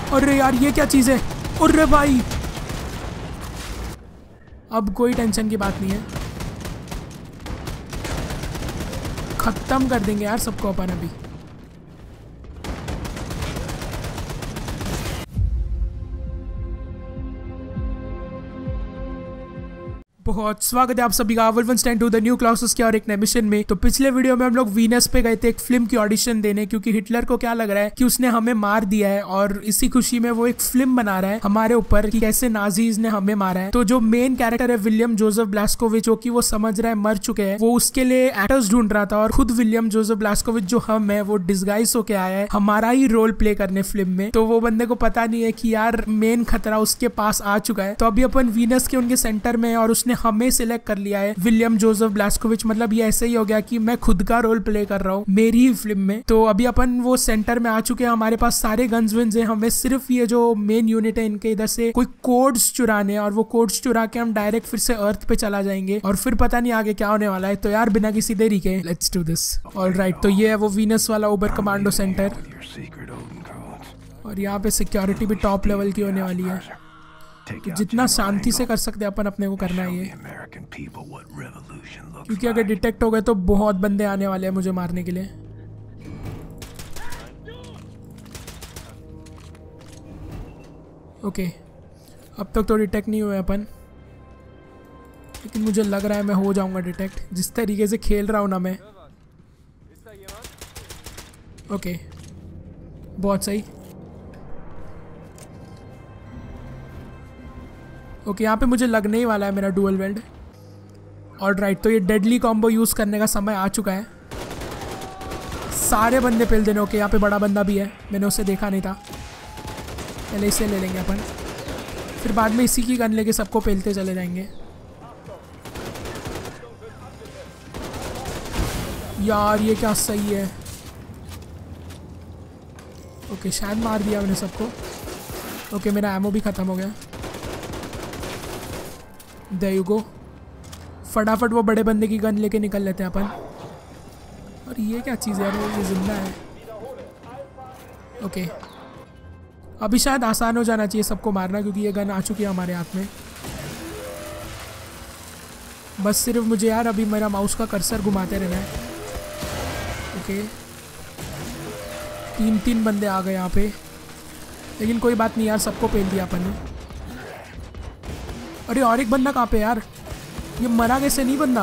अरे यार ये क्या चीज़ है? अरे भाई अब कोई टेंशन की बात नहीं है, खत्म कर देंगे यार सबको अपन अभी। बहुत स्वागत है आप सभी का Wolfenstein two the new Colossus के और एक नए मिशन में। तो पिछले वीडियो में हम लोग वीनस पे गए थे एक फिल्म की ऑडिशन देने, क्योंकि हिटलर को क्या लग रहा है कि उसने हमें मार दिया है और इसी खुशी में वो एक फिल्म बना रहा है हमारे ऊपर कि कैसे नाजीज ने हमें मारा है। तो जो मेन कैरेक्टर है विलियम जोसेफ ब्लास्कोविच, जो कि वो समझ रहा है मर चुके हैं, वो उसके लिए एक्टर्स ढूंढ रहा था और खुद विलियम जोसेफ ब्लास्कोविच जो हम है वो डिस्गाइज होके आया है हमारा ही रोल प्ले करने फिल्म में। तो वो बंदे को पता नहीं है कि यार मेन खतरा उसके पास आ चुका है। तो अभी अपन वीनस के उनके सेंटर में है और उसने हमें सिलेक्ट कर लिया है, विलियम जोसेफ ब्लास्कोविच। मतलब ये ऐसे ही हो गया कि मैं खुद का रोल प्ले कर रहा हूँ मेरी ही फिल्म में। तो अभी अपन वो सेंटर में आ चुके हैं, हमारे पास सारे गन्स विन्स हैं, हमें सिर्फ ये जो मेन यूनिट है इनके इधर से कोई कोड्स चुराने और वो कोड्स चुरा के हम डायरेक्ट फिर से अर्थ पे चला जाएंगे और फिर पता नहीं आगे क्या होने वाला है। तो यार बिना किसी देरी के लेट्स डू दिस। ऑलराइट, तो ये है वो वीनस वाला ओबर कमांडो सेंटर और यहाँ पे सिक्योरिटी भी टॉप लेवल की होने वाली है। तो जितना शांति से कर सकते हैं अपन अपने को करना है ये, क्योंकि अगर डिटेक्ट हो गए तो बहुत बंदे आने वाले हैं मुझे मारने के लिए। ओके, अब तक तो डिटेक्ट नहीं हुए अपन, लेकिन मुझे लग रहा है मैं हो जाऊंगा डिटेक्ट जिस तरीके से खेल रहा हूँ ना मैं। ओके, बहुत सही। ओके, यहाँ पे मुझे लगने ही वाला है मेरा डुअल वेल्ड। ऑलराइट, तो ये डेडली कॉम्बो यूज़ करने का समय आ चुका है, सारे बंदे पेल देने। ओके, यहाँ पे बड़ा बंदा भी है, मैंने उसे देखा नहीं था। पहले इसे ले लेंगे अपन, फिर बाद में इसी की गन लेके सबको पेलते चले जाएंगे। यार ये क्या सही है। ओके, शायद मार दिया मैंने सबको। ओके, मेरा एमओ भी ख़त्म हो गया। There you go। फटाफट वो बड़े बंदे की गन लेके निकल लेते हैं अपन। और ये क्या चीज़ है यार, ये जिंदा है। ओके, अभी शायद आसान हो जाना चाहिए सबको मारना, क्योंकि ये गन आ चुकी है हमारे हाथ में। बस सिर्फ मुझे यार अभी मेरा माउस का कर्सर घुमाते रहना है। ओके, तीन बंदे आ गए यहाँ पे, लेकिन कोई बात नहीं यार, सबको पेल दिया अपन ने। अरे और एक बंदा कहाँ पे यार, ये मरा कैसे नहीं बंदा?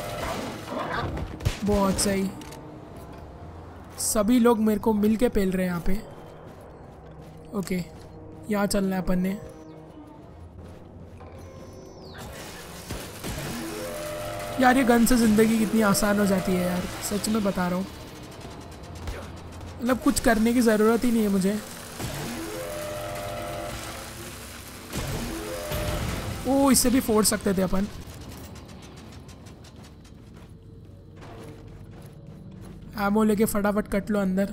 बहुत सही, सभी लोग मेरे को मिल के पेल रहे हैं यहाँ पे। ओके, यहाँ चलना है अपन ने। यार ये गन से ज़िंदगी कितनी आसान हो जाती है यार, सच में बता रहा हूँ। मतलब कुछ करने की ज़रूरत ही नहीं है मुझे। ओ, इससे भी फोड़ सकते थे अपन। एमो लेके फटाफट कट लो अंदर।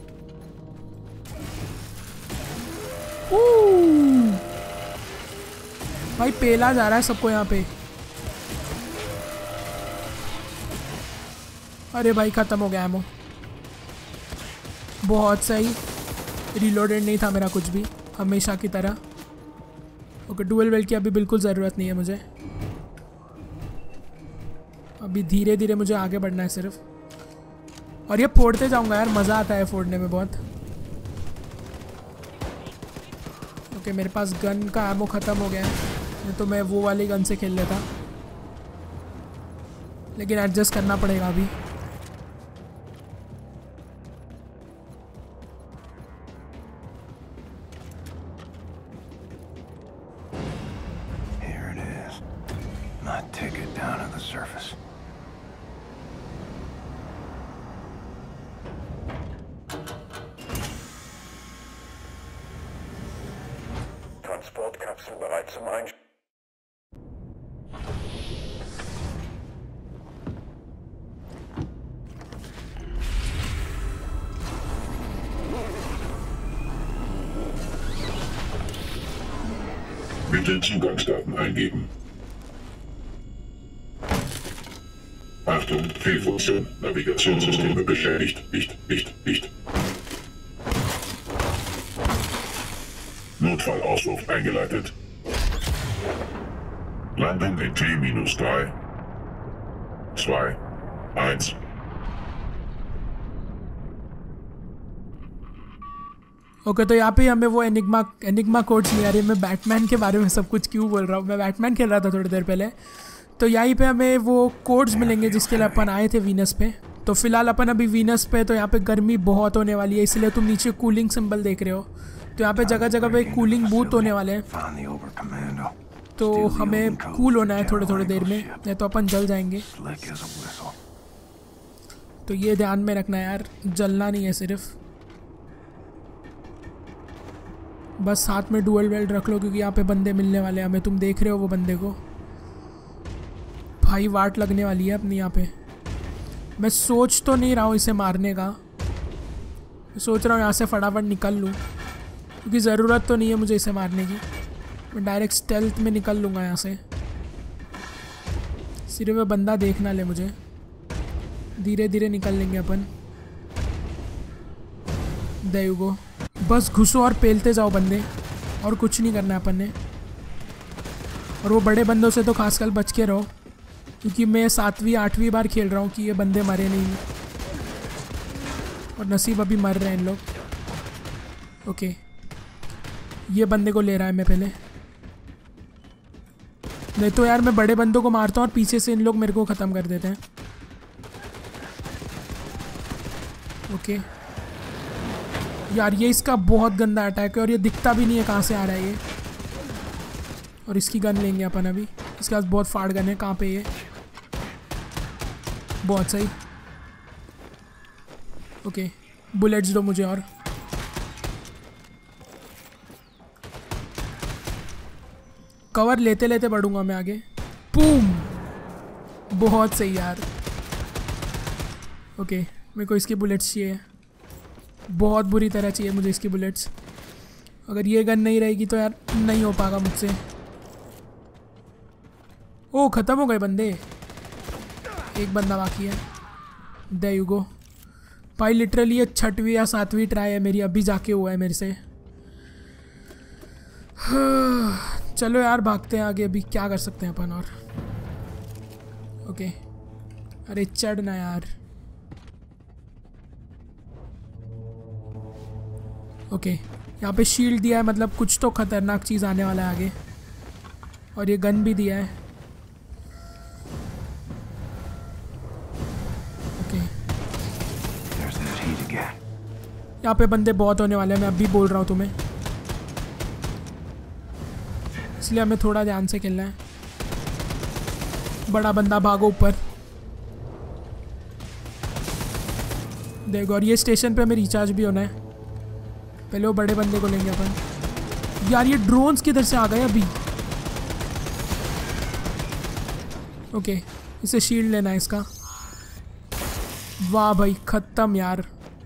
भाई पेला जा रहा है सबको यहाँ पे। अरे भाई ख़त्म हो गया एमो। बहुत सही, रिलोडेड नहीं था मेरा कुछ भी, हमेशा की तरह। ओके, डुअल वेल्ड की अभी बिल्कुल ज़रूरत नहीं है मुझे। अभी धीरे धीरे मुझे आगे बढ़ना है सिर्फ, और ये फोड़ते जाऊंगा यार, मज़ा आता है फोड़ने में बहुत। ओके, मेरे पास गन का एमो ख़त्म हो गया है, नहीं तो मैं वो वाली गन से खेल लेता, लेकिन एडजस्ट करना पड़ेगा अभी। Take it down to the surface. Transportkapsel bereit zum Einsteigen. Bitte Zugangsdaten eingeben. Achtung, Fehlfunktion. Navigationssysteme beschädigt. Nicht. Notfallauswurf eingeleitet. Landung in T-3, 2, 1. Okay तो यहाँ पे हमें वो एनिग्मा कोड्स नहीं आ रही। मैं बैटमैन के बारे में सब कुछ क्यों बोल रहा हूँ, मैं बैटमैन खेल रहा था थोड़ी देर पहले। तो यहीं पे हमें वो कोड्स मिलेंगे जिसके लिए अपन आए थे वीनस पे। तो फिलहाल अपन अभी वीनस पे, तो यहाँ पे गर्मी बहुत होने वाली है, इसलिए तुम नीचे कूलिंग सिंबल देख रहे हो। तो यहाँ पे जगह जगह पे कूलिंग बूथ होने वाले हैं, तो हमें कूल होना है थोड़े थोड़े देर में, नहीं तो अपन जल जाएंगे। तो ये ध्यान में रखना है यार, जलना नहीं है सिर्फ, बस साथ में डुअल वेल्ड रख लो, क्योंकि यहाँ पे बंदे मिलने वाले हैं हमें। तुम देख रहे हो वो बंदे को, भाई वाट लगने वाली है अपनी यहाँ पे। मैं सोच तो नहीं रहा हूँ इसे मारने का, मैं सोच रहा हूँ यहाँ से फटाफट निकल लूँ, क्योंकि ज़रूरत तो नहीं है मुझे इसे मारने की। मैं डायरेक्ट स्टेल्थ में निकल लूँगा यहाँ से, सिर्फ वो बंदा देखना ले मुझे। धीरे धीरे निकल लेंगे अपन। देयर यू गो, बस घुसो और पेलते जाओ बंदे, और कुछ नहीं करना है अपन ने। और वो बड़े बंदों से तो खासकर बच के रहो, क्योंकि मैं 7वीं 8वीं बार खेल रहा हूँ कि ये बंदे मरे नहीं, और नसीब अभी मर रहे हैं इन लोग। ओके, ये बंदे को ले रहा है मैं पहले, नहीं तो यार मैं बड़े बंदों को मारता हूँ और पीछे से इन लोग मेरे को ख़त्म कर देते हैं। ओके यार, ये इसका बहुत गंदा अटैक है, और ये दिखता भी नहीं है कहाँ से आ रहा है ये। और इसकी गन लेंगे अपन अभी, इसके पास बहुत फाड़ गन है। कहाँ पे ये, बहुत सही। ओके, बुलेट्स दो मुझे और। कवर लेते लेते बढ़ूंगा मैं आगे। बूम, बहुत सही यार। ओके, मेरे को इसकी बुलेट्स चाहिए, बहुत बुरी तरह चाहिए मुझे इसकी बुलेट्स। अगर ये गन नहीं रहेगी तो यार नहीं हो पाएगा मुझसे। ओ, ख़त्म हो गए बंदे, एक बंदा बाकी है। देयर यू गो भाई, लिटरली ये 6वीं या 7वीं ट्राई है मेरी, अभी जाके हुआ है मेरे से। चलो यार भागते हैं आगे, अभी क्या कर सकते हैं अपन और। ओके, अरे चढ़ना यार। ओके, यहाँ पे शील्ड दिया है, मतलब कुछ तो खतरनाक चीज़ आने वाला है आगे। और ये गन भी दिया है। ओके, यहाँ पे बंदे बहुत होने वाले हैं, मैं अभी बोल रहा हूँ तुम्हें, इसलिए हमें थोड़ा ध्यान से खेलना है। बड़ा बंदा भागो ऊपर, देखो। और ये स्टेशन पे हमें रिचार्ज भी होना है, पहले वो बड़े बंदे को लेंगे अपन। यार ये ड्रोन्स किधर से आ गए अभी। ओके, इसे शील्ड लेना है इसका। वाह भाई, खत्म यार।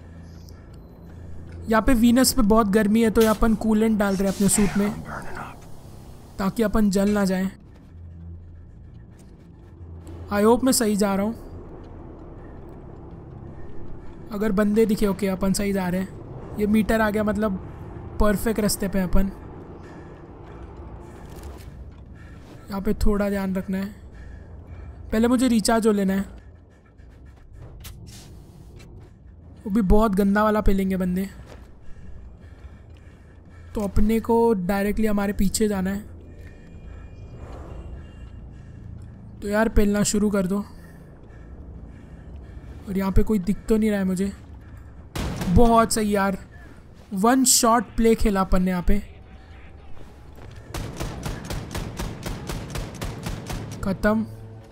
यहाँ पे वीनस पे बहुत गर्मी है, तो यहाँ अपन कूलेंट डाल रहे हैं अपने सूट में, ताकि अपन जल ना जाए। आई होप मैं सही जा रहा हूँ। अगर बंदे दिखे, ओके अपन सही जा रहे हैं। ये मीटर आ गया, मतलब परफेक्ट रास्ते पे अपन। यहाँ पे थोड़ा ध्यान रखना है, पहले मुझे रिचार्ज हो लेना है। वो भी बहुत गंदा वाला पेलेंगे बंदे, तो अपने को डायरेक्टली हमारे पीछे जाना है। तो यार पेलना शुरू कर दो। और यहाँ पे कोई दिख तो नहीं रहा है मुझे। बहुत सही यार, 1 शॉट प्ले खेला अपन ने यहाँ पे। खत्म।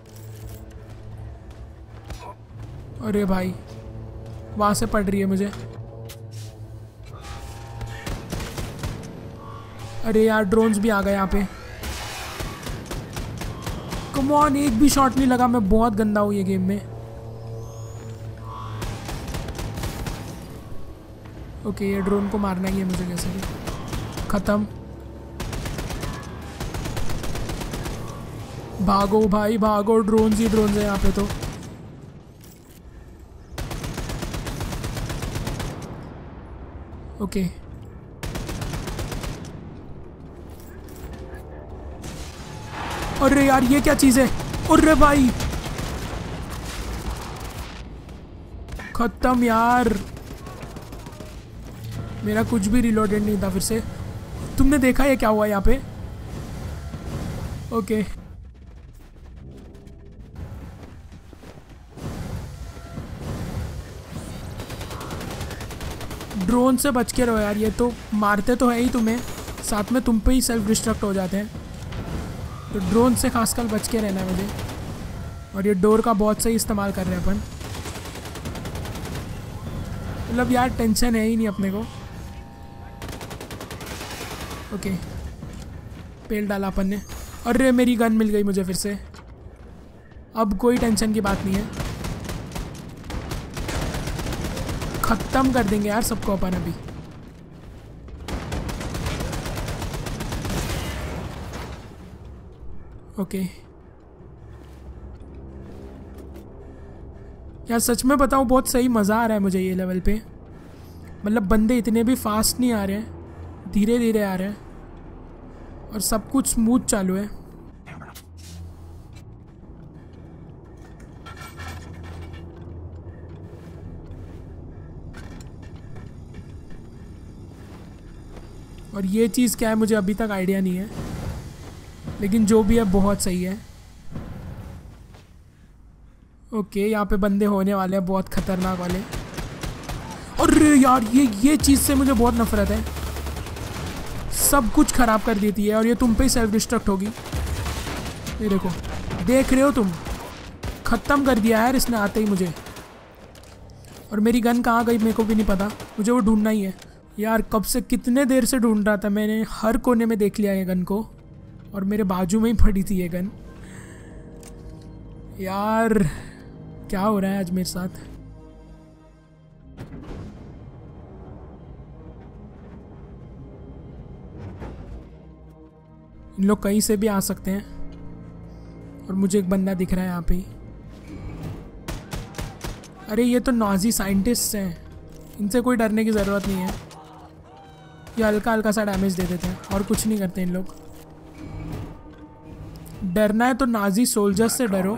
अरे भाई, वहाँ से पड़ रही है मुझे। अरे यार, ड्रोन्स भी आ गए यहाँ पे। कम ऑन, एक भी शॉट नहीं लगा। मैं बहुत गंदा हूँ ये गेम में। ओके, ये ड्रोन को मारना ही है मुझे कैसे भी। खत्म। भागो भाई भागो, ड्रोन्स ही ड्रोन्स है यहाँ पे तो। ओके, अरे यार ये क्या चीज़ है? अरे भाई खत्म यार, मेरा कुछ भी रिलोडेड नहीं था फिर से। तुमने देखा ये क्या हुआ यहाँ पे? ओके ड्रोन से बच के रहो यार, ये तो मारते तो है ही तुम्हें, साथ में तुम पे ही सेल्फ डिस्ट्रक्ट हो जाते हैं, तो ड्रोन से खासकर बच के रहना है मुझे। और ये डोर का बहुत सही इस्तेमाल कर रहे हैं अपन, मतलब यार टेंशन है ही नहीं अपने को। ओके पेल डाला अपन ने। अरे मेरी गन मिल गई मुझे फिर से, अब कोई टेंशन की बात नहीं है, खत्म कर देंगे यार सबको अपन अभी। ओके यार सच में बताऊं बहुत सही मज़ा आ रहा है मुझे ये लेवल पे, मतलब बंदे इतने भी फास्ट नहीं आ रहे हैं, धीरे धीरे आ रहे हैं और सब कुछ स्मूथ चालू है। और ये चीज़ क्या है मुझे अभी तक आइडिया नहीं है, लेकिन जो भी है बहुत सही है। ओके यहाँ पे बंदे होने वाले हैं बहुत खतरनाक वाले। अरे यार ये चीज़ से मुझे बहुत नफरत है, सब कुछ ख़राब कर देती है और ये तुम पे ही सेल्फ डिस्ट्रक्ट होगी। ये देखो, देख रहे हो तुम, ख़त्म कर दिया यार इसने आते ही मुझे। और मेरी गन कहाँ गई मेरे को भी नहीं पता, मुझे वो ढूंढना ही है यार। कब से कितने देर से ढूंढ रहा था, मैंने हर कोने में देख लिया ये गन को और मेरे बाजू में ही पड़ी थी ये गन। यार क्या हो रहा है आज मेरे साथ? इन लोग कहीं से भी आ सकते हैं और मुझे एक बंदा दिख रहा है यहाँ पे ही। अरे ये तो नाजी साइंटिस्ट हैं, इनसे कोई डरने की ज़रूरत नहीं है, ये हल्का हल्का सा डैमेज दे देते हैं और कुछ नहीं करते इन लोग। डरना है तो नाजी सोल्जर्स से डरो,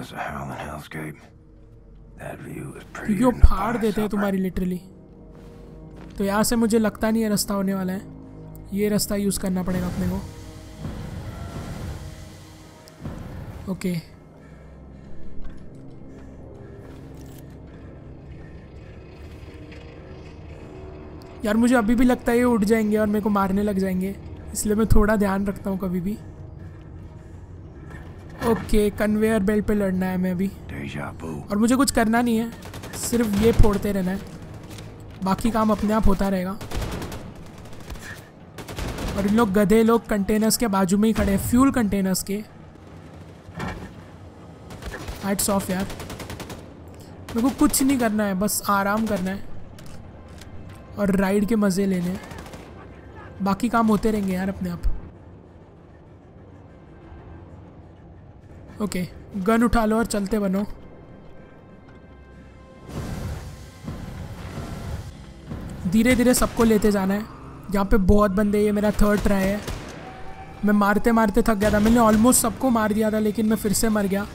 क्योंकि वो फाड़ देते हैं तुम्हारी लिटरली। तो यहाँ से मुझे लगता नहीं है रास्ता होने वाला है, ये रास्ता यूज़ करना पड़ेगा अपने को। ओके यार मुझे अभी भी लगता है ये उड़ जाएंगे और मेरे को मारने लग जाएंगे, इसलिए मैं थोड़ा ध्यान रखता हूँ कभी भी। ओके कन्वेयर बेल्ट पे लड़ना है मैं अभी, और मुझे कुछ करना नहीं है, सिर्फ ये फोड़ते रहना है, बाकी काम अपने आप होता रहेगा। और इन लोग गधे लोग कंटेनर्स के बाजू में ही खड़े हैं, फ्यूल कंटेनर्स के। हैट्स ऑफ यार, मेरे को कुछ नहीं करना है, बस आराम करना है और राइड के मज़े लेने हैं, बाकी काम होते रहेंगे यार अपने आप। ओके गन उठा लो और चलते बनो। धीरे धीरे सबको लेते जाना है, यहाँ पे बहुत बंदे, ये मेरा थर्ड ट्राई है। मैं मारते मारते थक गया था, मैंने ऑलमोस्ट सबको मार दिया था लेकिन मैं फिर से मर गया।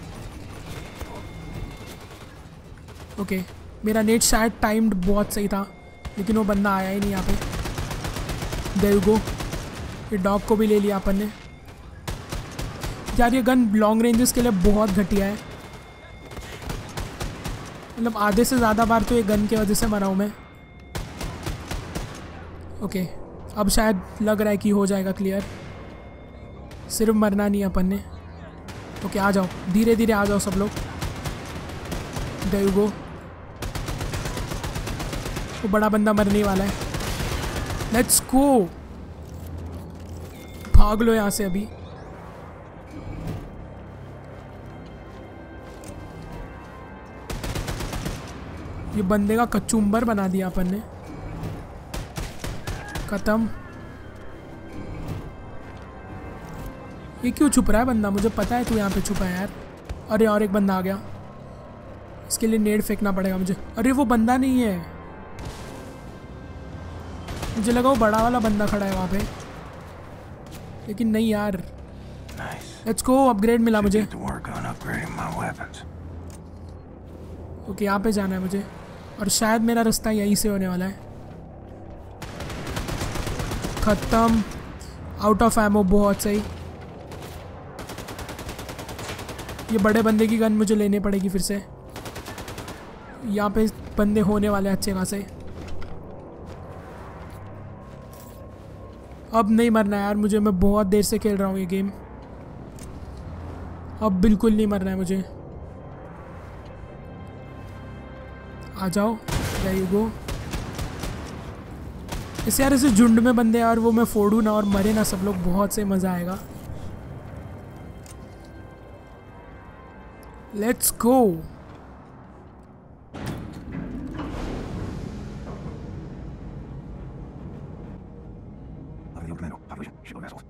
ओके मेरा नेट शायद टाइम्ड बहुत सही था, लेकिन वो बंदा आया ही नहीं यहाँ पे। देयर यू गो, ये डॉग को भी ले लिया अपन ने। यार ये गन लॉन्ग रेंजेस के लिए बहुत घटिया है, मतलब आधे से ज़्यादा बार तो ये गन की वजह से मरा हूँ मैं। ओके अब शायद लग रहा है कि हो जाएगा क्लियर, सिर्फ मरना नहीं है अपन ने। ओके आ जाओ, धीरे धीरे आ जाओ सब लोग। देयर यू गो, वो बड़ा बंदा मरने वाला है, लेट्स गो, भाग लो यहाँ से अभी। ये बंदे का कचुम्बर बना दिया अपन ने, खत्म। ये क्यों छुप रहा है बंदा, मुझे पता है तू यहाँ पे छुपा है यार। अरे और एक बंदा आ गया, इसके लिए नेड फेंकना पड़ेगा मुझे। अरे वो बंदा नहीं है, मुझे लगा वो बड़ा वाला बंदा खड़ा है वहाँ पे, लेकिन नहीं यार, Nice. लेट्स गो, अपग्रेड मिला मुझे। Get to work on upgrading my weapons. Okay, यहाँ पे जाना है मुझे और शायद मेरा रास्ता यहीं से होने वाला है। खत्म, आउट ऑफ एमो, बहुत सही। ये बड़े बंदे की गन मुझे लेनी पड़ेगी फिर से। यहाँ पे बंदे होने वाले अच्छे खासे। अब नहीं मरना यार मुझे, मैं बहुत देर से खेल रहा हूँ ये गेम। अब बिल्कुल नहीं मरना है मुझे। आ जाओ, there you go। इस यार ऐसे झुंड में बंदे यार, वो मैं फोड़ू ना और मरे ना सब लोग, बहुत से मज़ा आएगा। Let's go. Oberkommando, Operation, Shield vessels.